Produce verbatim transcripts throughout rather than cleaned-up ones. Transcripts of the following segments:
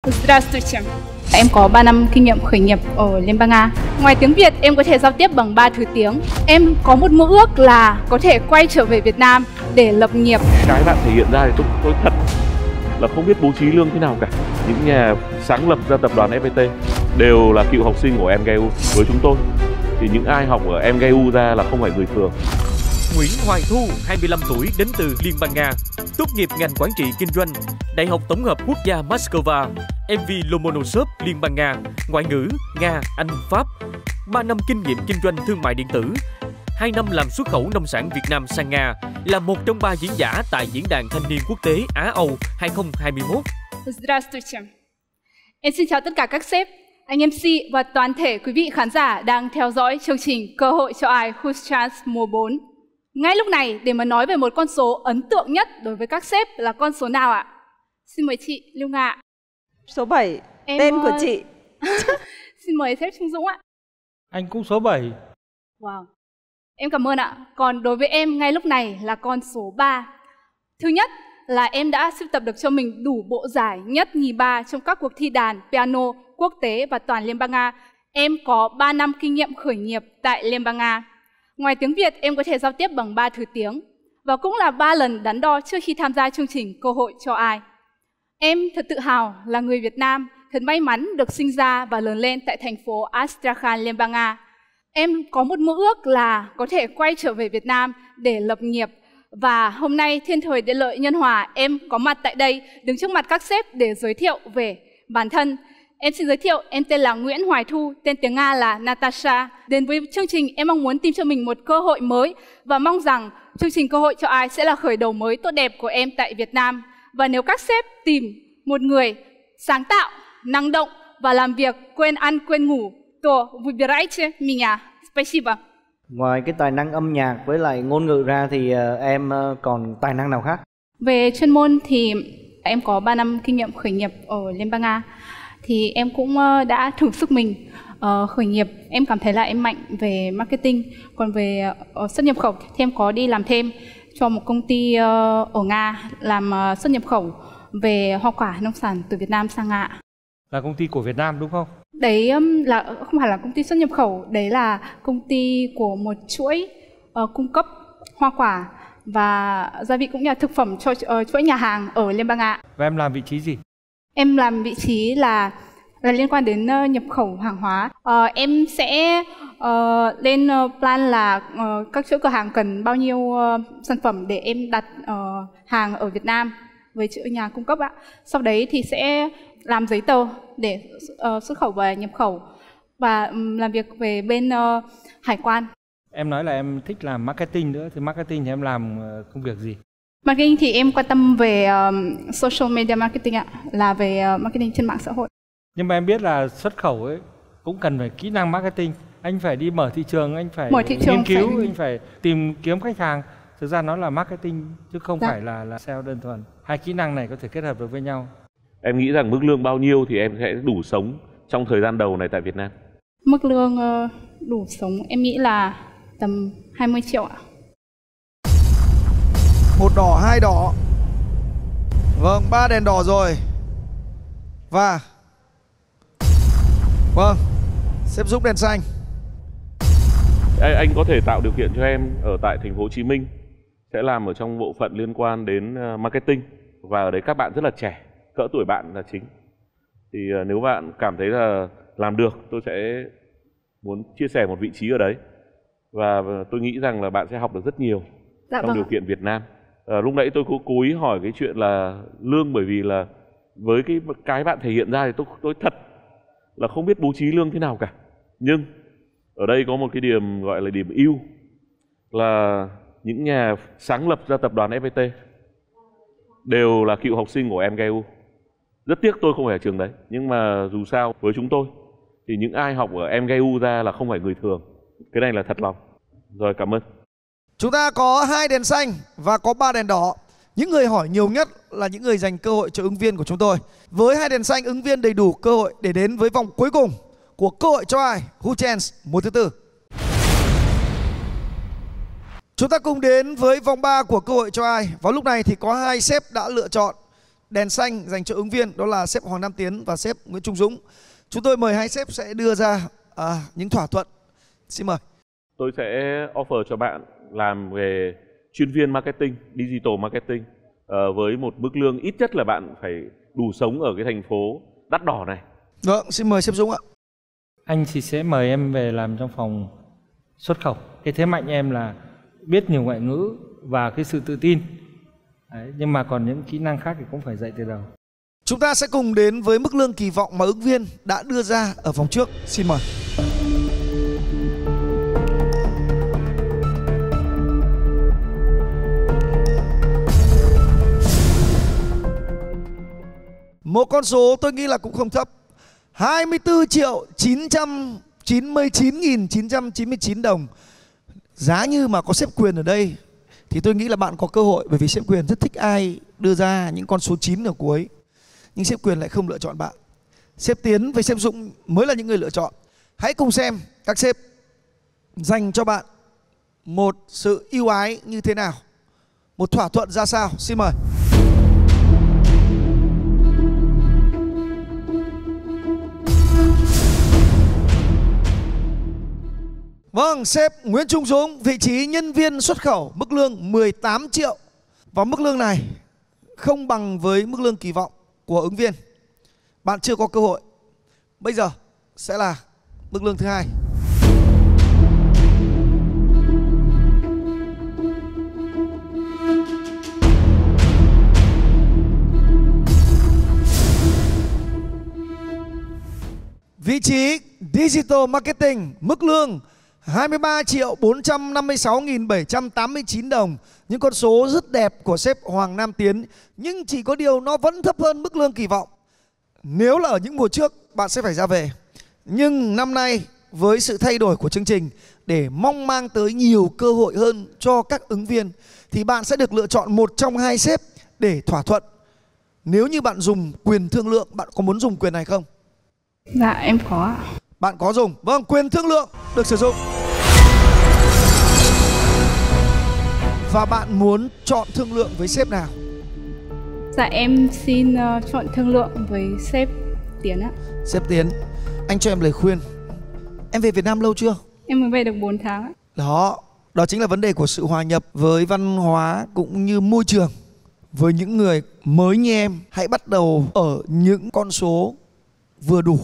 Здравствуйте. Em có ba năm kinh nghiệm khởi nghiệp ở Liên bang Nga. Ngoài tiếng Việt, em có thể giao tiếp bằng ba thứ tiếng. Em có một mơ ước là có thể quay trở về Việt Nam để lập nghiệp. Cái bạn thể hiện ra thì tôi, tôi thật là không biết bố trí lương thế nào cả. Những nhà sáng lập ra tập đoàn ép pê tê đều là cựu học sinh của em giê u. Với chúng tôi thì những ai học ở em giê u ra là không phải người thường. Nguyễn Hoàng Thu, hai mươi lăm tuổi, đến từ Liên bang Nga, tốt nghiệp ngành quản trị kinh doanh, Đại học Tổng hợp Quốc gia Moscow, em vê Lomonosov, Liên bang Nga, ngoại ngữ Nga, Anh, Pháp, ba năm kinh nghiệm kinh doanh thương mại điện tử, hai năm làm xuất khẩu nông sản Việt Nam sang Nga, là một trong ba diễn giả tại Diễn đàn Thanh niên Quốc tế Á-Âu hai không hai mốt. Здравствуйте. Em xin chào tất cả các sếp, anh em xê và toàn thể quý vị khán giả đang theo dõi chương trình Cơ hội cho ai Who's Chance mùa bốn. Ngay lúc này, để mà nói về một con số ấn tượng nhất đối với các sếp là con số nào ạ? Xin mời chị Lưu Nga. Số bảy, Em, tên của uh, chị. Xin mời sếp Trung Dũng ạ. Anh cũng số bảy. Wow. Em cảm ơn ạ. Còn đối với em ngay lúc này là con số ba. Thứ nhất là em đã sưu tập được cho mình đủ bộ giải nhất nhì ba trong các cuộc thi đàn piano quốc tế và toàn Liên bang Nga. Em có ba năm kinh nghiệm khởi nghiệp tại Liên bang Nga. Ngoài tiếng Việt, em có thể giao tiếp bằng ba thứ tiếng. Và cũng là ba lần đắn đo trước khi tham gia chương trình Cơ hội cho ai. Em thật tự hào là người Việt Nam, thật may mắn được sinh ra và lớn lên tại thành phố Astrakhan, Liên bang Nga. Em có một mơ ước là có thể quay trở về Việt Nam để lập nghiệp. Và hôm nay thiên thời địa lợi nhân hòa, em có mặt tại đây, đứng trước mặt các sếp để giới thiệu về bản thân. Em xin giới thiệu, em tên là Nguyễn Hoài Thu, tên tiếng Nga là Natasha. Đến với chương trình, em mong muốn tìm cho mình một cơ hội mới và mong rằng chương trình Cơ hội cho ai sẽ là khởi đầu mới tốt đẹp của em tại Việt Nam. Và nếu các sếp tìm một người sáng tạo, năng động và làm việc quên ăn quên ngủ, то выбирайте меня. Спасибо. Ngoài cái tài năng âm nhạc với lại ngôn ngữ ra thì uh, em uh, còn tài năng nào khác? Về chuyên môn thì em có ba năm kinh nghiệm khởi nghiệp ở Liên bang Nga. Thì em cũng uh, đã thử sức mình uh, khởi nghiệp. Em cảm thấy là em mạnh về marketing. Còn về uh, xuất nhập khẩu thì em có đi làm thêm cho một công ty uh, ở Nga làm uh, xuất nhập khẩu về hoa quả nông sản từ Việt Nam sang Nga. Là công ty của Việt Nam đúng không? Đấy um, là không phải là công ty xuất nhập khẩu, đấy là công ty của một chuỗi uh, cung cấp hoa quả và gia vị cũng như là thực phẩm cho uh, chuỗi nhà hàng ở Liên bang Nga. Và em làm vị trí gì? Em làm vị trí là là liên quan đến uh, nhập khẩu hàng hóa. Uh, em sẽ uh, lên uh, plan là uh, các chuỗi cửa hàng cần bao nhiêu uh, sản phẩm để em đặt uh, hàng ở Việt Nam với chuỗi nhà cung cấp ạ. Sau đấy thì sẽ làm giấy tờ để uh, xuất khẩu và nhập khẩu và um, làm việc về bên uh, hải quan. Em nói là em thích làm marketing nữa, thì marketing thì em làm uh, công việc gì? Marketing thì em quan tâm về um, social media marketing ạ, là về uh, marketing trên mạng xã hội. Nhưng mà em biết là xuất khẩu ấy cũng cần phải kỹ năng marketing. Anh phải đi mở thị trường, anh phải mở thị trường nghiên cứu, phải... anh phải tìm kiếm khách hàng. Thực ra nó là marketing chứ không dạ. phải là, là sale đơn thuần. Hai kỹ năng này có thể kết hợp được với nhau. Em nghĩ rằng mức lương bao nhiêu thì em sẽ đủ sống trong thời gian đầu này tại Việt Nam? Mức lương uh, đủ sống em nghĩ là tầm hai mươi triệu ạ. Một đỏ, hai đỏ. Vâng, ba đèn đỏ rồi. Và vâng, sếp Dũng đèn xanh. Anh có thể tạo điều kiện cho em ở tại thành phố Hồ Chí Minh, sẽ làm ở trong bộ phận liên quan đến marketing, và ở đấy các bạn rất là trẻ, cỡ tuổi bạn là chính. Thì nếu bạn cảm thấy là làm được, tôi sẽ muốn chia sẻ một vị trí ở đấy, và tôi nghĩ rằng là bạn sẽ học được rất nhiều dạ, trong vâng. điều kiện Việt Nam. À, lúc nãy tôi cố cố ý hỏi cái chuyện là lương, bởi vì là với cái cái bạn thể hiện ra thì tôi tôi thật là không biết bố trí lương thế nào cả. Nhưng ở đây có một cái điểm gọi là điểm ưu là những nhà sáng lập ra tập đoàn ép pê tê đều là cựu học sinh của em giê u. Rất tiếc tôi không phải ở trường đấy, nhưng mà dù sao với chúng tôi thì những ai học ở em giê u ra là không phải người thường. Cái này là thật lòng. Rồi, cảm ơn. Chúng ta có hai đèn xanh và có ba đèn đỏ. Những người hỏi nhiều nhất là những người dành cơ hội cho ứng viên của chúng tôi. Với hai đèn xanh, ứng viên đầy đủ cơ hội để đến với vòng cuối cùng của Cơ hội cho ai Who Chance mùa thứ tư. Chúng ta cùng đến với vòng ba của Cơ hội cho ai. Vào lúc này thì có hai sếp đã lựa chọn đèn xanh dành cho ứng viên, đó là sếp Hoàng Nam Tiến và sếp Nguyễn Trung Dũng. Chúng tôi mời hai sếp sẽ đưa ra à, những thỏa thuận. Xin mời. Tôi sẽ offer cho bạn làm về chuyên viên marketing, digital marketing uh, với một mức lương ít nhất là bạn phải đủ sống ở cái thành phố đắt đỏ này. Vâng, xin mời sếp Dũng ạ. Anh thì sẽ mời em về làm trong phòng xuất khẩu. Cái thế mạnh em là biết nhiều ngoại ngữ và cái sự tự tin. Đấy, nhưng mà còn những kỹ năng khác thì cũng phải dạy từ đầu. Chúng ta sẽ cùng đến với mức lương kỳ vọng mà ứng viên đã đưa ra ở vòng trước. Xin mời. Một con số tôi nghĩ là cũng không thấp. hai mươi tư triệu chín trăm chín mươi chín nghìn chín trăm chín mươi chín đồng. Giá như mà có sếp Quyền ở đây thì tôi nghĩ là bạn có cơ hội, bởi vì sếp Quyền rất thích ai đưa ra những con số chín ở cuối. Nhưng sếp Quyền lại không lựa chọn bạn. Sếp Tiến với sếp Dũng mới là những người lựa chọn. Hãy cùng xem các sếp dành cho bạn một sự ưu ái như thế nào, một thỏa thuận ra sao. Xin mời. Vâng, sếp Nguyễn Trung Dũng, vị trí nhân viên xuất khẩu, mức lương mười tám triệu. Và mức lương này không bằng với mức lương kỳ vọng của ứng viên. Bạn chưa có cơ hội. Bây giờ sẽ là mức lương thứ hai. Vị trí Digital Marketing, mức lương hai mươi ba triệu bốn trăm năm mươi sáu nghìn bảy trăm tám mươi chín đồng. Những con số rất đẹp của sếp Hoàng Nam Tiến, nhưng chỉ có điều nó vẫn thấp hơn mức lương kỳ vọng. Nếu là ở những mùa trước bạn sẽ phải ra về. Nhưng năm nay với sự thay đổi của chương trình để mong mang tới nhiều cơ hội hơn cho các ứng viên thì bạn sẽ được lựa chọn một trong hai sếp để thỏa thuận. Nếu như bạn dùng quyền thương lượng, bạn có muốn dùng quyền này không? Dạ em có ạ. Bạn có dùng. Vâng, quyền thương lượng được sử dụng. Và bạn muốn chọn thương lượng với sếp nào? Dạ em xin uh, chọn thương lượng với sếp Tiến ạ. Sếp Tiến, anh cho em lời khuyên. Em về Việt Nam lâu chưa? Em mới về được bốn tháng ạ. Đó, đó chính là vấn đề của sự hòa nhập với văn hóa cũng như môi trường. Với những người mới như em, hãy bắt đầu ở những con số vừa đủ.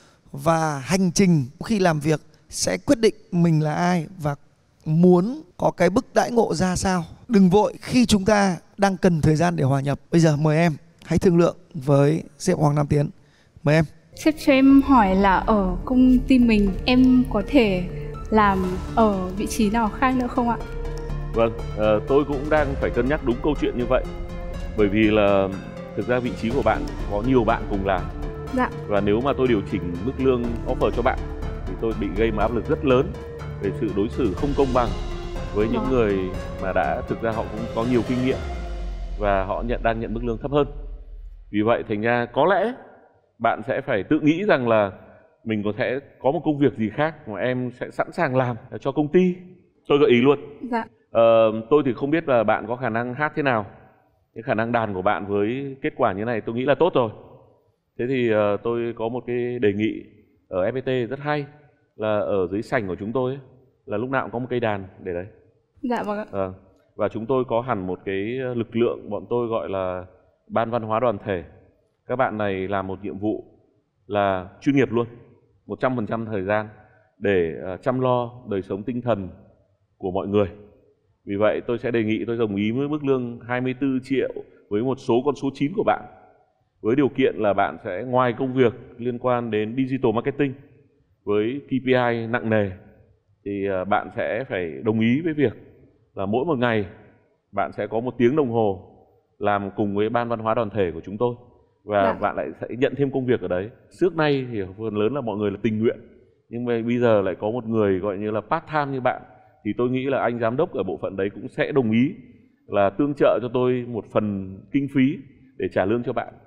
Và hành trình khi làm việc sẽ quyết định mình là ai và muốn có cái bức đãi ngộ ra sao. Đừng vội khi chúng ta đang cần thời gian để hòa nhập. Bây giờ mời em hãy thương lượng với sếp Hoàng Nam Tiến. Mời em. Sếp cho em hỏi là ở công ty mình em có thể làm ở vị trí nào khác nữa không ạ? Vâng, uh, tôi cũng đang phải cân nhắc đúng câu chuyện như vậy. Bởi vì là thực ra vị trí của bạn có nhiều bạn cùng làm. Dạ. Và nếu mà tôi điều chỉnh mức lương offer cho bạn thì tôi bị gây một áp lực rất lớn về sự đối xử không công bằng với những người mà đã thực ra họ cũng có nhiều kinh nghiệm và họ nhận đang nhận mức lương thấp hơn. Vì vậy thành ra có lẽ bạn sẽ phải tự nghĩ rằng là mình có thể có một công việc gì khác mà em sẽ sẵn sàng làm cho công ty. Tôi gợi ý luôn. Dạ. Ờ, tôi thì không biết là bạn có khả năng hát thế nào. Cái khả năng đàn của bạn với kết quả như này tôi nghĩ là tốt rồi. Thế thì uh, tôi có một cái đề nghị ở ép pê tê rất hay là ở dưới sảnh của chúng tôi ấy, là lúc nào cũng có một cây đàn để đấy. Dạ vâng ạ. À, và chúng tôi có hẳn một cái lực lượng bọn tôi gọi là ban văn hóa đoàn thể. Các bạn này làm một nhiệm vụ là chuyên nghiệp luôn, một trăm phần trăm thời gian để uh, chăm lo đời sống tinh thần của mọi người. Vì vậy tôi sẽ đề nghị tôi đồng ý với mức lương hai mươi tư triệu với một số con số chín của bạn. Với điều kiện là bạn sẽ ngoài công việc liên quan đến digital marketing với ca pê i nặng nề thì bạn sẽ phải đồng ý với việc là mỗi một ngày bạn sẽ có một tiếng đồng hồ làm cùng với ban văn hóa đoàn thể của chúng tôi và dạ. bạn lại sẽ nhận thêm công việc ở đấy. Trước nay thì phần lớn là mọi người là tình nguyện, nhưng mà bây giờ lại có một người gọi như là part time như bạn thì tôi nghĩ là anh giám đốc ở bộ phận đấy cũng sẽ đồng ý là tương trợ cho tôi một phần kinh phí để trả lương cho bạn.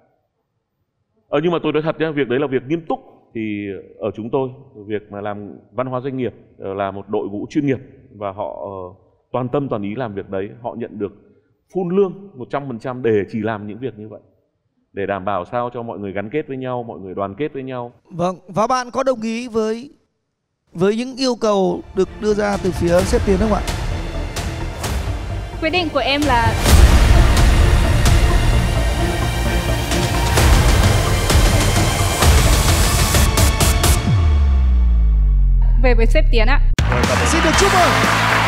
Ờ, nhưng mà tôi nói thật nhé, việc đấy là việc nghiêm túc. Thì ở chúng tôi, việc mà làm văn hóa doanh nghiệp là một đội ngũ chuyên nghiệp và họ toàn tâm toàn ý làm việc đấy. Họ nhận được full lương một trăm phần trăm để chỉ làm những việc như vậy. để đảm bảo sao cho mọi người gắn kết với nhau, mọi người đoàn kết với nhau. Vâng, và bạn có đồng ý với với những yêu cầu được đưa ra từ phía sếp Tiến không ạ? Quyết định của em là về với sếp Tiến ạ. Xin được chúc mừng.